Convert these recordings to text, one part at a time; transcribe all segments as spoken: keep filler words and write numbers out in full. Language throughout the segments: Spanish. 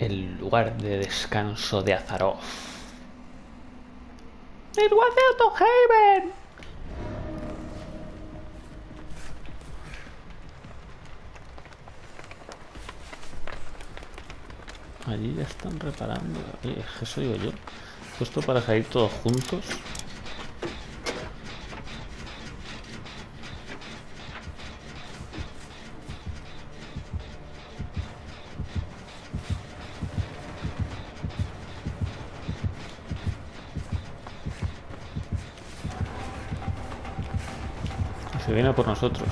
el lugar de descanso de Azaroth. ¡El lugar de Autohaven! Allí ya están reparando. Oye, eso digo yo. Esto para salir todos juntos. Se viene por nosotros.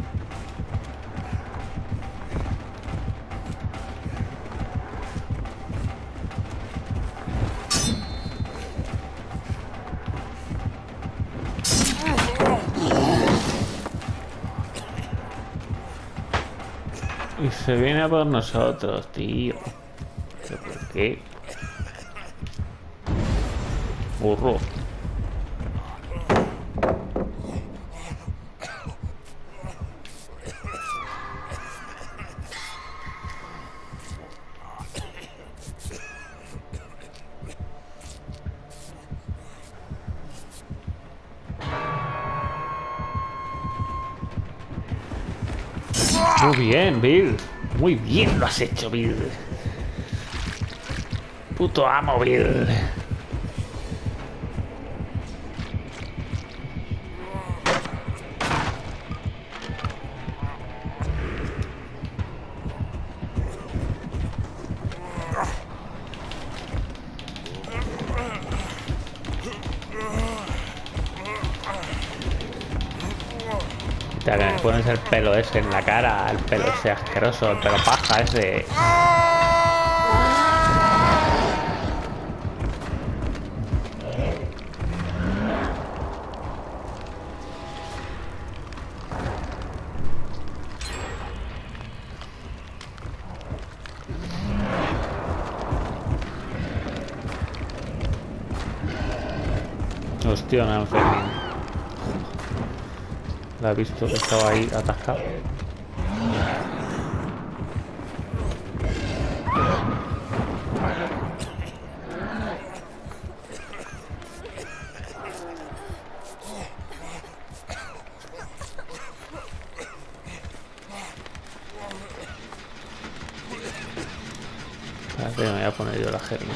Y se viene a por nosotros, tío. ¿Pero por qué? Burro. Muy bien, Bill. Muy bien lo has hecho, Bill. Puto amo, Bill. Que me pones el pelo ese en la cara, el pelo ese asqueroso, el pelo paja ese. Hostia, no, Fermín. La he visto que estaba ahí atascado. Espérate, me voy a poner yo la germina.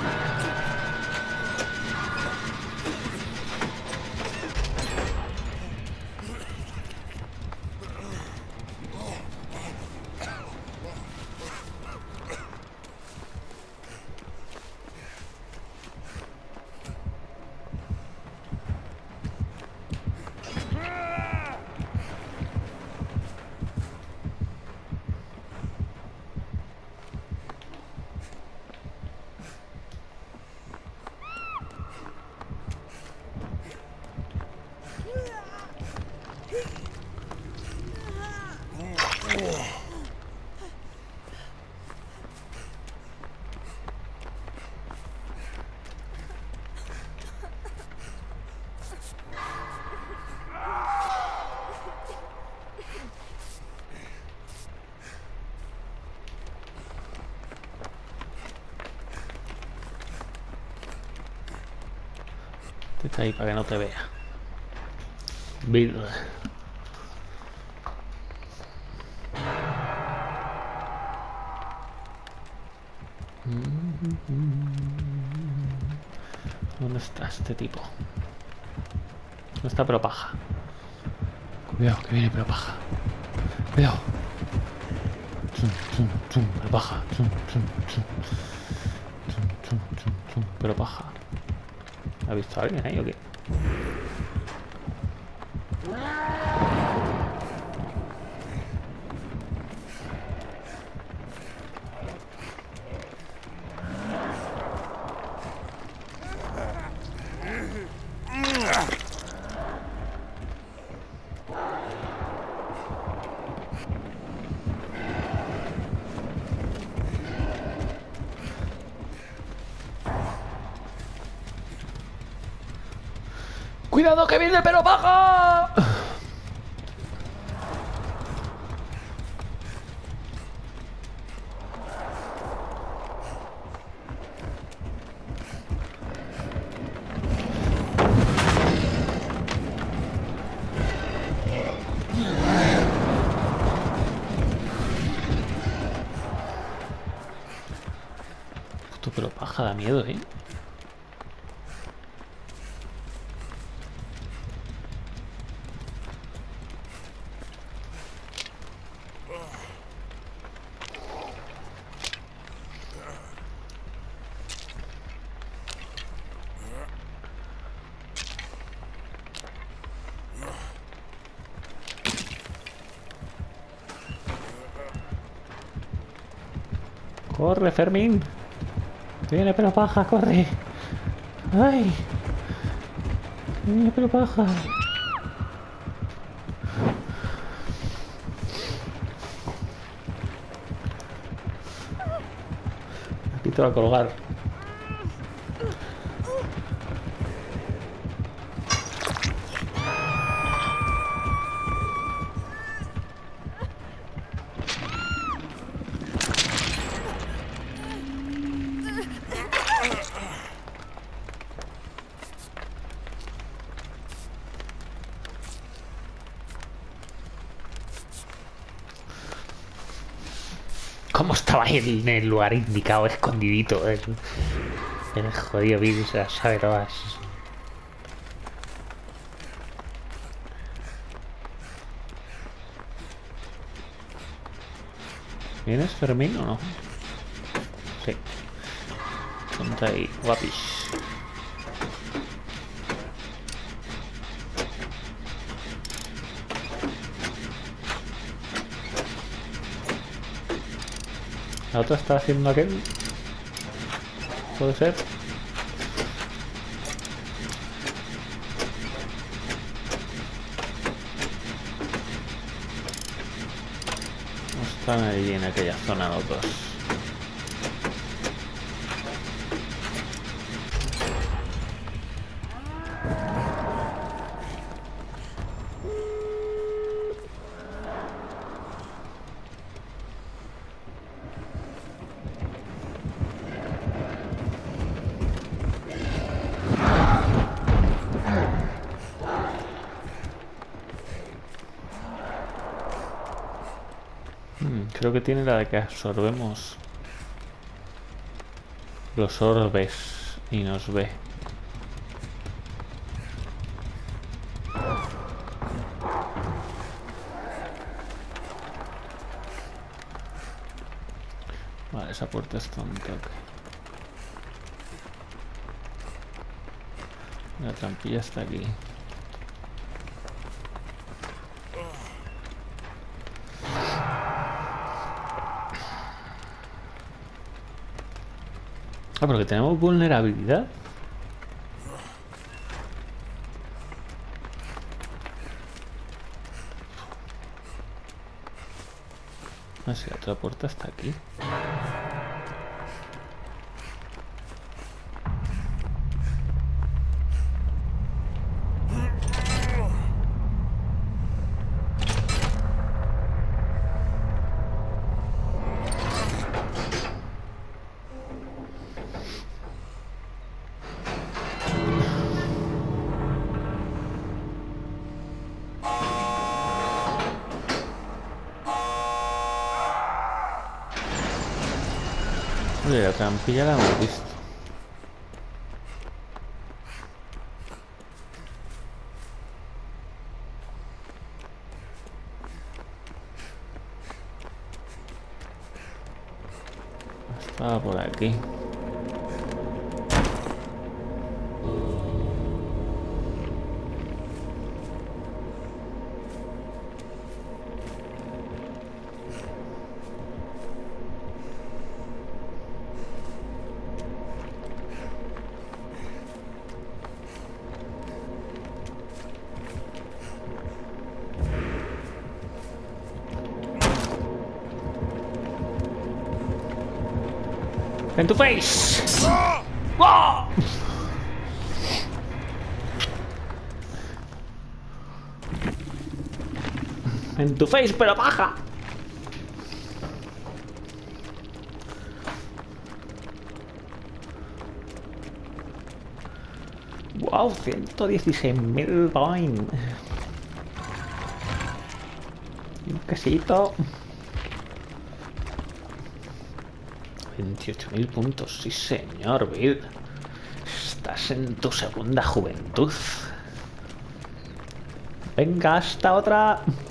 Está ahí para que no te vea. Bill. ¿Dónde está este tipo? ¿Dónde está Propaja? Cuidado, que viene Propaja. Cuidado. Chum, chum, chum, Propaja. Chum, chum, chum. Chum, chum, chum, chum, Propaja. ¿Ha visto a alguien ahí o qué? ¡Cuidado que viene el pelo baja! Pero paja, da miedo, ¿eh? Corre, Fermín. Viene pero paja, corre. Ay. Viene pero paja. Aquí te va a colgar. ¿Cómo estaba ahí en el lugar indicado, escondidito? El, el jodido virus, las sabe todas. ¿Vienes, Fermín, o no? Sí. Ponte ahí, guapis. La otra está haciendo aquel. ¿Puede ser? Están ahí en aquella zona los dos. Creo que tiene la de que absorbemos los orbes y nos ve. Vale, esa puerta está un toque. La trampilla está aquí. Ah, porque tenemos vulnerabilidad. Ah, sí, la otra puerta está aquí. Oye, la trampilla la hemos visto. Estaba por aquí. ¡En tu face! ¡Oh! ¡En tu face, pero baja! ¡Wow! ciento dieciséis mil points. Un quesito. veintiocho mil puntos, sí señor, Bill. Estás en tu segunda juventud. Venga, hasta otra.